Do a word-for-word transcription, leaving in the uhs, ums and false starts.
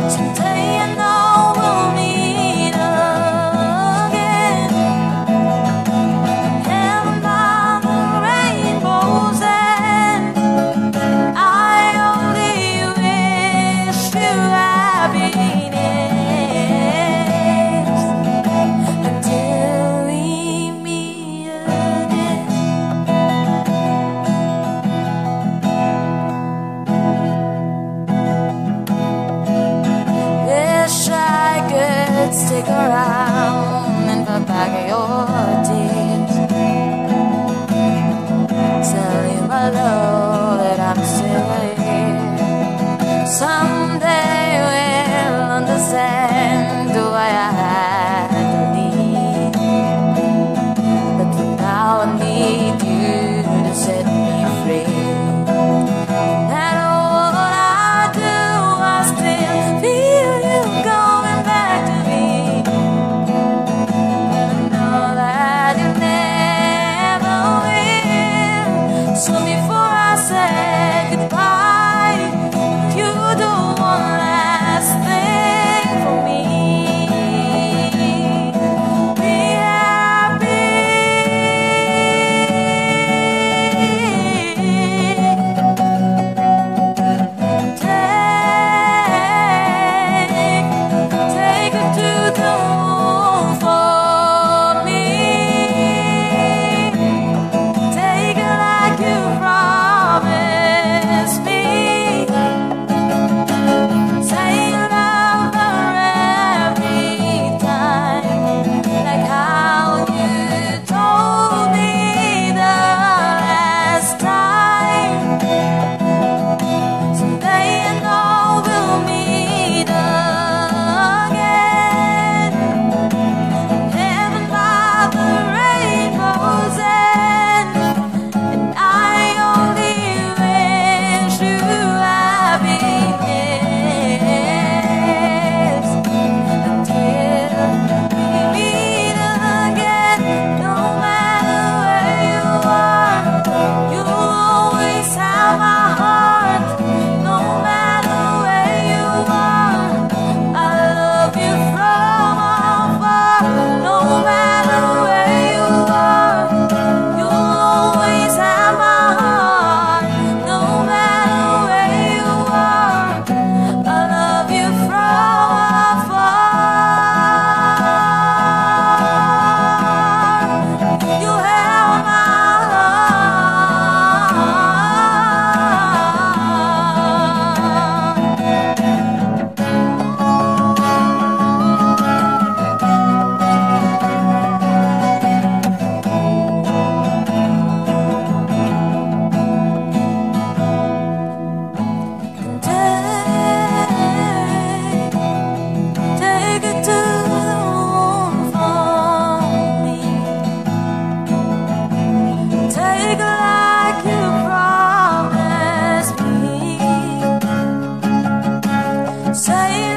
Someday I know we'll meet again. Heaven by the rainbow's end. I only wish you happiness until we meet again. Wish I could stick around and put back your tears. Tell you my love that I'm still here. Someday we'll understand why I had to leave. But for now I need you to set me free. And what I do, I still feel you going back to me. But I know that you never will. So before I say goodbye, you do one last thing for me. Be happy. Take, take it to the moon for me. Take it like you promised me. Say you love her every time, like how you told me the last time. Someday I know we'll meet again. Heaven by the rainbow's end. And I only wish you happiness until we meet again. No matter where you are, you'll always have my heart. No matter where you are, I love you from afar. No matter where you are, you'll always have my heart. No matter where you are, I love you from afar. You have my Take, take it to the moon for me. Take it like you promised me. Say